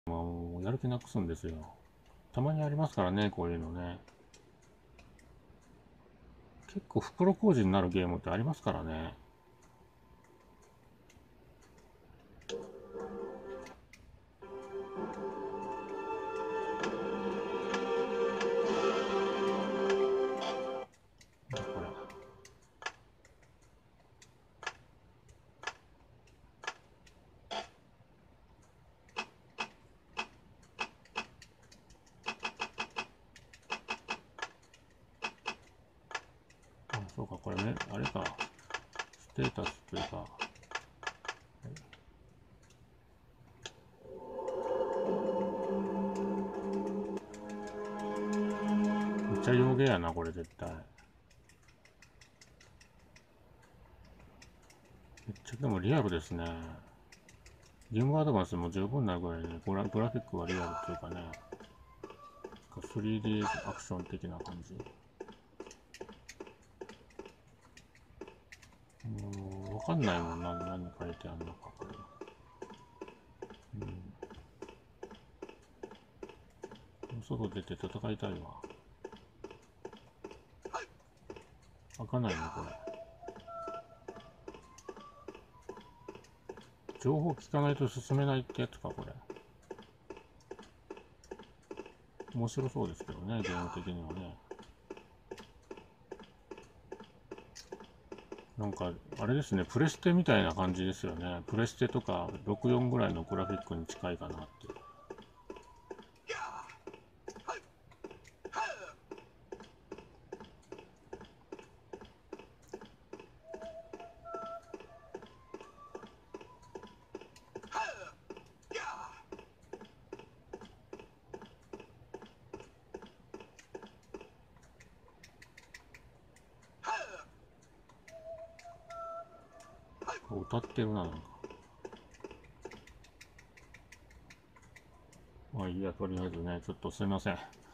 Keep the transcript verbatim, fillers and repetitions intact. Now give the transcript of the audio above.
もうやる気なくすんですよ。たまにありますからね、こういうのね。結構袋小路になるゲームってありますからね。これ。あ、そうか、これね、あれか。ステータスというか。めっちゃ洋芸やな、これ絶対。めっちゃでもリアルですね。ゲームアドバンスも十分なぐらいで、グラグラフィックはリアルっていうかね、スリーディー アクション的な感じ。もう、わかんないもん、何、何書いてあるのか、これ。うん。外出て戦いたいわ。開かないね、これ。情報聞かないと進めないってやつか、これ。面白そうですけどね、ゲーム的にはね。なんか、あれですね、プレステみたいな感じですよね。プレステとかろくじゅうよんぐらいのグラフィックに近いかなって。歌ってるな、なんか。まあいいや、とりあえずね、ちょっとすいません。